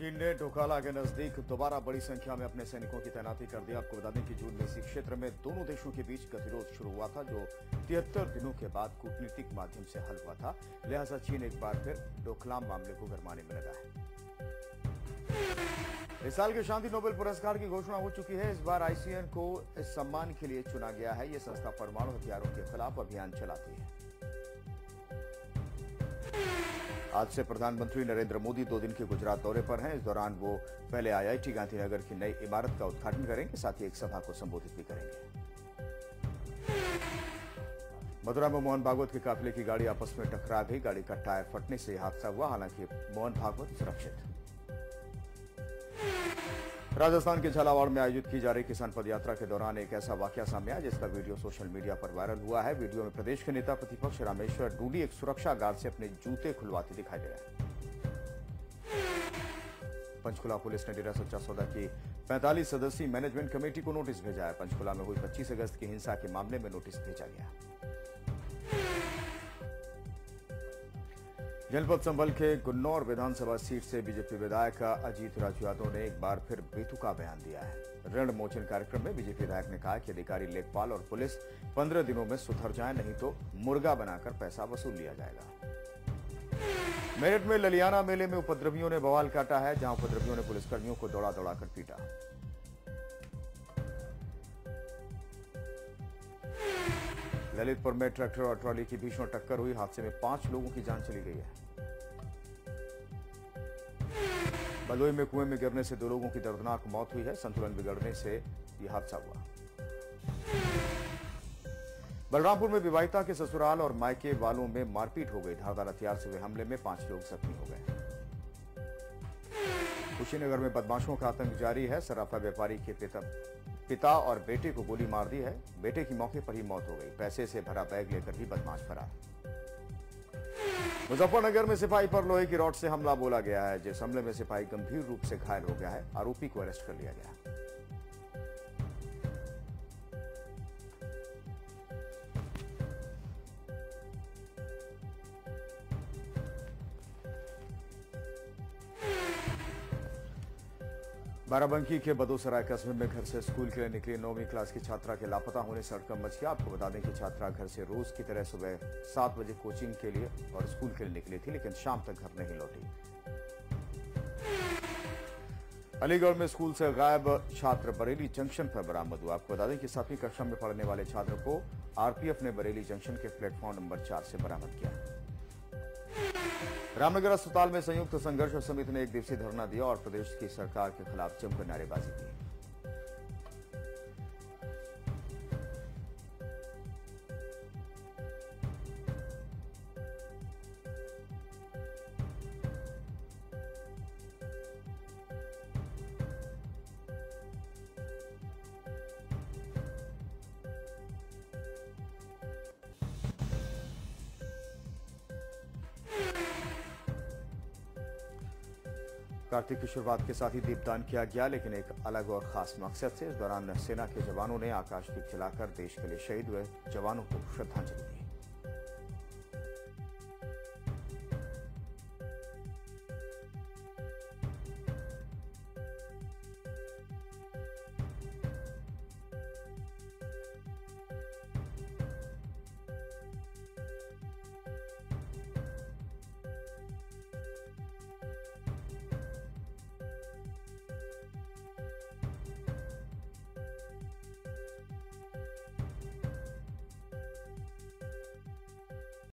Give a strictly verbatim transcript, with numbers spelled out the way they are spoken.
चीन ने डोकाला के नजदीक दोबारा बड़ी संख्या में अपने सैनिकों की तैनाती कर दी। आपको बता दें कि जून में इसी क्षेत्र में दोनों देशों के बीच गतिरोध शुरू हुआ था, जो तिहत्तर दिनों के बाद कूटनीतिक माध्यम से हल हुआ था। लिहाजा चीन एक बार फिर डोकलाम मामले को गरमाने में लगा है। इस साल के शांति नोबेल पुरस्कार की घोषणा हो चुकी है। इस बार आईसीएन को इस सम्मान के लिए चुना गया है। यह संस्था परमाणु हथियारों के खिलाफ अभियान चलाती है। आज से प्रधानमंत्री नरेंद्र मोदी दो दिन के गुजरात दौरे पर हैं। इस दौरान वो पहले आईआईटी गांधीनगर की नई इमारत का उद्घाटन करेंगे, साथ ही एक सभा को संबोधित भी करेंगे। मथुरा में मोहन भागवत के काफिले की गाड़ी आपस में टकरा गई। गाड़ी का टायर फटने से हादसा हुआ, हालांकि मोहन भागवत सुरक्षित। राजस्थान के झालावाड़ में आयोजित की जा रही किसान पदयात्रा के दौरान एक ऐसा वाकया सामने आया जिसका वीडियो सोशल मीडिया पर वायरल हुआ है। वीडियो में प्रदेश के नेता प्रतिपक्ष रामेश्वर डूडी एक सुरक्षा गार्ड से अपने जूते खुलवाते दिखाई दे रहे हैं। पंचकुला पुलिस ने डेरा सच्चा सौदा की पैंतालीस सदस्यीय मैनेजमेंट कमेटी को नोटिस भेजा है। पंचकुला में हुई पच्चीस अगस्त की हिंसा के मामले में नोटिस भेजा गया। जनपद संभल के गुन्नौर विधानसभा सीट से बीजेपी विधायक अजीत राजू यादव ने एक बार फिर बेतुका बयान दिया है। ऋण मोचन कार्यक्रम में बीजेपी विधायक ने कहा कि अधिकारी लेखपाल और पुलिस पंद्रह दिनों में सुधर जाए, नहीं तो मुर्गा बनाकर पैसा वसूल लिया जाएगा। मेरठ में ललियाना मेले में उपद्रवियों ने बवाल काटा है, जहां उपद्रवियों ने पुलिसकर्मियों को दौड़ा दौड़ाकर पीटा। ललितपुर में ट्रैक्टर और ट्रॉली की भीषण टक्कर हुई। हादसे में पांच लोगों की जान चली गई है। बलुई में कुएं में गिरने से दो लोगों की दर्दनाक मौत हुई है। संतुलन बिगड़ने से यह हादसा हुआ। बलरामपुर में विवाहिता के ससुराल और मायके वालों में मारपीट हो गई। धारदार हथियार से हुए हमले में पांच लोग जख्मी हो गए। कुशीनगर में बदमाशों का आतंक जारी है। सराफा व्यापारी के पिता पिता और बेटे को गोली मार दी है। बेटे की मौके पर ही मौत हो गई। पैसे से भरा बैग लेकर भी बदमाश फरार। मुजफ्फरनगर में सिपाही पर लोहे की रॉड से हमला बोला गया है। जिस हमले में सिपाही गंभीर रूप से घायल हो गया है, आरोपी को अरेस्ट कर लिया गया। बाराबंकी के बदोसराय कस्बे में घर से स्कूल के लिए निकली नौवीं क्लास की छात्रा के लापता होने से हड़कंप मच गया। आपको बता दें कि छात्रा घर से रोज की तरह सुबह सात बजे कोचिंग के लिए और स्कूल के लिए निकली थी, लेकिन शाम तक घर नहीं लौटी। अलीगढ़ में स्कूल से गायब छात्र बरेली जंक्शन पर बरामद हुआ। आपको बता दें कि सातवीं कक्षा में पढ़ने वाले छात्र को आरपीएफ ने बरेली जंक्शन के प्लेटफॉर्म नंबर चार से बरामद किया। रामनगर अस्पताल में संयुक्त संघर्ष समिति ने एक दिवसीय धरना दिया और प्रदेश की सरकार के खिलाफ जमकर नारेबाजी की। कार्तिक की शुरुआत के साथ ही दीपदान किया गया, लेकिन एक अलग और खास मकसद से। इस दौरान सेना के जवानों ने आकाश दीप जलाकर देश के लिए शहीद हुए जवानों को श्रद्धांजलि दी।